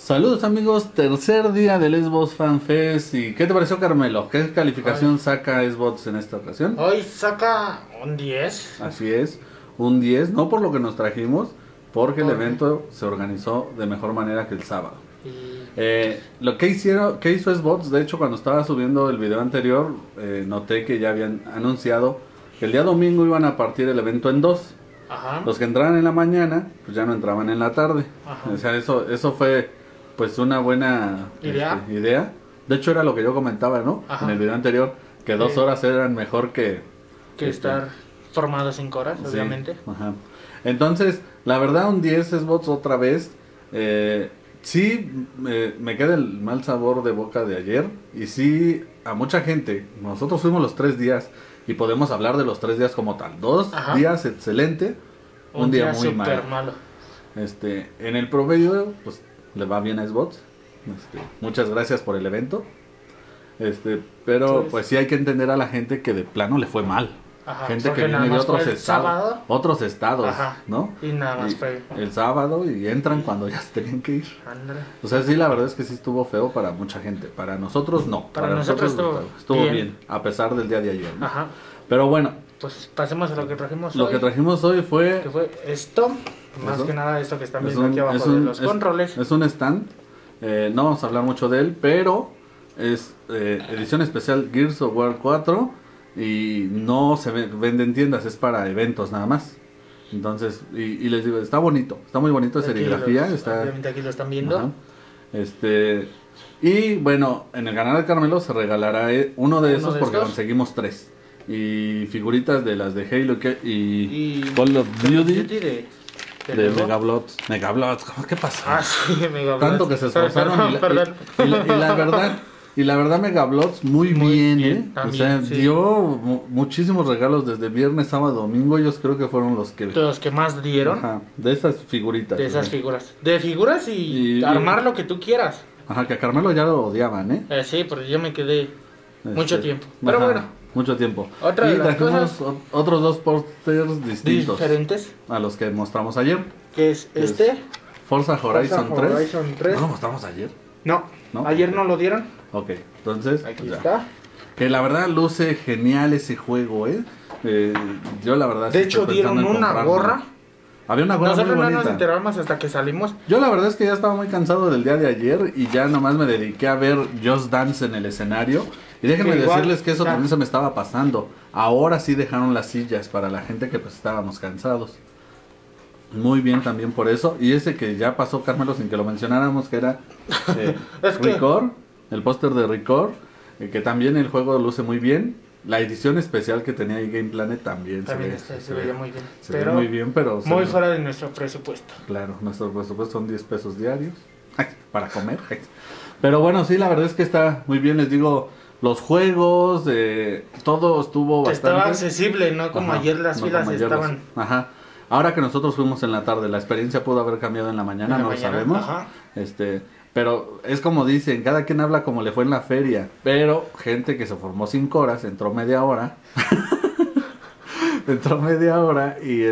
Saludos amigos, tercer día del Xbox Fan Fest. ¿Y qué te pareció, Carmelo? ¿Qué calificación saca Xbox en esta ocasión? Hoy saca un 10. Así es, un 10, no por lo que nos trajimos, porque el evento se organizó de mejor manera que el sábado. Lo que hizo Xbox, de hecho cuando estaba subiendo el video anterior, noté que ya habían anunciado que el día domingo iban a partir el evento en dos. Ajá. Los que entraban en la mañana, pues ya no entraban en la tarde. Ajá. O sea, eso fue pues una buena idea. De hecho era lo que yo comentaba, ¿no? Ajá. En el video anterior, que 2 horas eran mejor que estar formado 5 horas, sí, obviamente. Ajá. Entonces, la verdad, un 10 Xbox otra vez. Sí, me queda el mal sabor de boca de ayer. Y sí, a mucha gente, nosotros fuimos los 3 días y podemos hablar de los 3 días como tal. 2 días excelente, un día muy malo. En el promedio, pues le va bien a Xbox. Muchas gracias por el evento. Pero pues sí hay que entender a la gente que de plano le fue mal. Ajá, gente que viene de otros estados, ajá, ¿no? Y nada más fue el sábado y entran cuando ya se tenían que ir. André. O sea, sí, la verdad es que sí estuvo feo para mucha gente. Para nosotros no. Para nosotros estuvo bien, a pesar del día de ayer, ¿no? Ajá. Pero bueno, pues pasemos a lo que trajimos hoy. Lo que trajimos hoy fue... ¿Qué fue esto? Más que nada esto que están viendo aquí abajo de los controles. Es un stand. No vamos a hablar mucho de él, pero es edición especial Gears of War 4 y no se vende en tiendas, es para eventos nada más. Entonces, y les digo, está bonito, está muy bonito de serigrafía. Obviamente aquí lo están viendo. Ajá. Y bueno, en el canal de Carmelo se regalará uno de esos porque conseguimos 3. Y figuritas de las de Halo y Call of Duty de Megablots. Megablots, ¿qué pasó? Ah, sí, Megablots. Tanto que se esforzaron. Y la verdad Megablots muy bien, también, o sea, sí. Dio muchísimos regalos desde viernes, sábado, domingo. Ellos creo que fueron los que más dieron. Ajá, de esas figuritas. De esas figuras. De figuras y armar lo que tú quieras. Ajá, que a Carmelo ya lo odiaban, sí, pero yo me quedé mucho tiempo. Pero bueno. Mucho tiempo. Otra de las cosas, otros 2 pósters distintos. Diferentes. A los que mostramos ayer. Que es Forza Horizon 3. Horizon 3. ¿No lo mostramos ayer? No. Ayer no lo dieron. Ok, entonces aquí está. Que la verdad luce genial ese juego, yo la verdad de hecho dieron una gorra. Había una gorra. Nosotros muy no bonita. nos enteramos hasta que salimos. Yo la verdad es que ya estaba muy cansado del día de ayer y ya nomás me dediqué a ver Just Dance en el escenario. Y déjenme decirles que eso también se me estaba pasando. Ahora sí dejaron las sillas para la gente que pues estábamos cansados. Muy bien también por eso. Y ese que ya pasó Carmelo sin que lo mencionáramos, que era Record, el póster de Record, que también el juego luce muy bien. La edición especial que tenía ahí Game Planet también se veía muy bien. Se ve muy bien, pero muy fuera de nuestro presupuesto. Claro, nuestro presupuesto son 10 pesos diarios para comer. Pero bueno, sí, la verdad es que está muy bien, les digo. Los juegos, todo estuvo bastante... Estaba accesible, no como ayer las filas estaban... Ajá. Ahora que nosotros fuimos en la tarde, la experiencia pudo haber cambiado en la mañana, no lo sabemos. Ajá. Pero es como dicen, cada quien habla como le fue en la feria. Pero gente que se formó 5 horas, entró media hora. Entró media hora y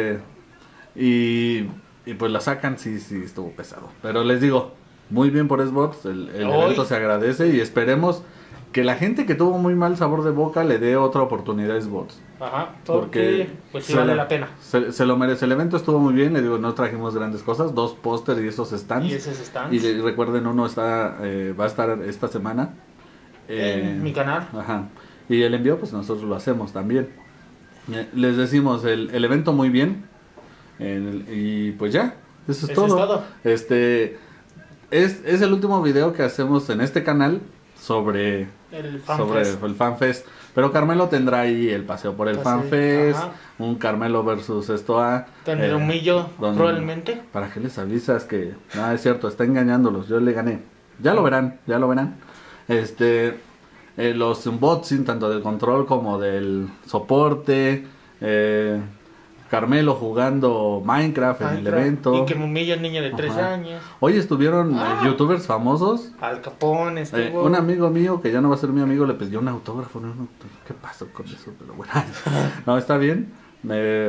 y pues la sacan, sí, estuvo pesado. Pero les digo, muy bien por Xbox, el evento se agradece y esperemos que la gente que tuvo muy mal sabor de boca le dé otra oportunidad a Xbox. Ajá, porque pues sí vale la pena. Se lo merece. El evento estuvo muy bien, le digo, no trajimos grandes cosas, 2 pósters y esos stands. Y recuerden, uno va a estar esta semana en mi canal. Ajá. Y el envío pues nosotros lo hacemos también. Les decimos, el evento muy bien. Y pues ya, eso es todo. Es el último video que hacemos en este canal sobre el FanFest. Pero Carmelo tendrá ahí el paseo por el FanFest, un Carmelo versus Tendré un millo probablemente. ¿Para qué les avisas que nada es cierto? Está engañándolos, yo le gané. Ya lo verán. Los unboxing tanto del control como del soporte. Carmelo jugando Minecraft en el evento. Y que Mumillo, niño de 3 años. Hoy estuvieron youtubers famosos. Al Capón estuvo. Un amigo mío, que ya no va a ser mi amigo, le pidió un autógrafo. ¿Qué pasó con eso? Pero bueno, no, está bien.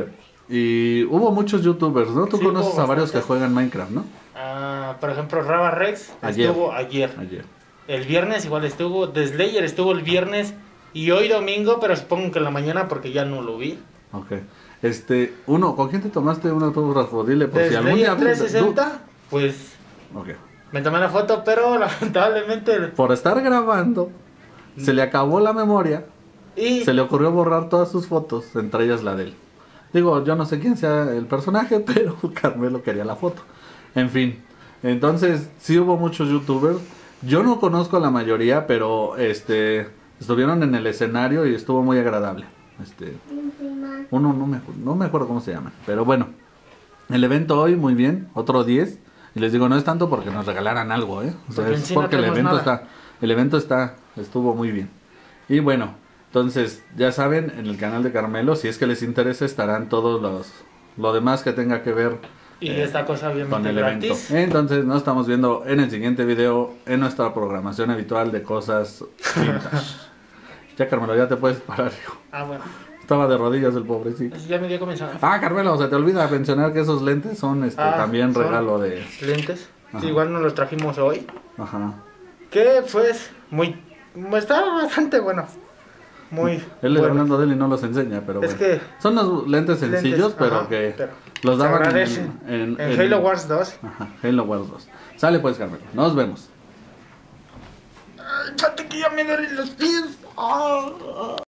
Y hubo muchos youtubers, ¿no? Tú Sí, conoces hubo a varios que bastantes. juegan Minecraft, ¿no? Por ejemplo, Raba Rex estuvo ayer. El viernes igual estuvo. The Slayer estuvo el viernes y hoy domingo, pero supongo que en la mañana porque ya no lo vi. Ok. ¿Con quién te tomaste un autógrafo? Dile, por The si algún día... Slayer 360, pues Ok. me tomé la foto, pero lamentablemente... Por estar grabando, se le acabó la memoria, Y se le ocurrió borrar todas sus fotos, entre ellas la de él. Digo, yo no sé quién sea el personaje, pero Carmelo quería la foto. En fin, entonces sí hubo muchos youtubers. Yo no conozco a la mayoría, pero estuvieron en el escenario y estuvo muy agradable. Uno no me acuerdo cómo se llama, pero bueno, el evento hoy muy bien, otro 10. Y les digo, no es tanto porque nos regalaran algo, ¿eh? O sea, porque es porque el evento estuvo muy bien. Y bueno, entonces ya saben, en el canal de Carmelo, si es que les interesa, estarán todos lo demás que tenga que ver y esta cosa con obviamente el gratis. evento. Entonces nos estamos viendo en el siguiente video en nuestra programación habitual de cosas vintage. Ya, Carmelo, ya te puedes parar, hijo. Bueno. Estaba de rodillas el pobrecito. Ya me dio comenzado. Carmelo, se te olvida mencionar que esos lentes son también son regalo de... lentes. Sí, igual nos los trajimos hoy. Ajá. Que pues está bastante bueno. Muy Él le bueno. hablando de él y no los enseña, pero es bueno. que son unos lentes sencillos, pero los daban en Halo Wars 2. Ajá, Halo Wars 2. Sale pues, Carmelo. Nos vemos. Chate que ya me duelen los pies.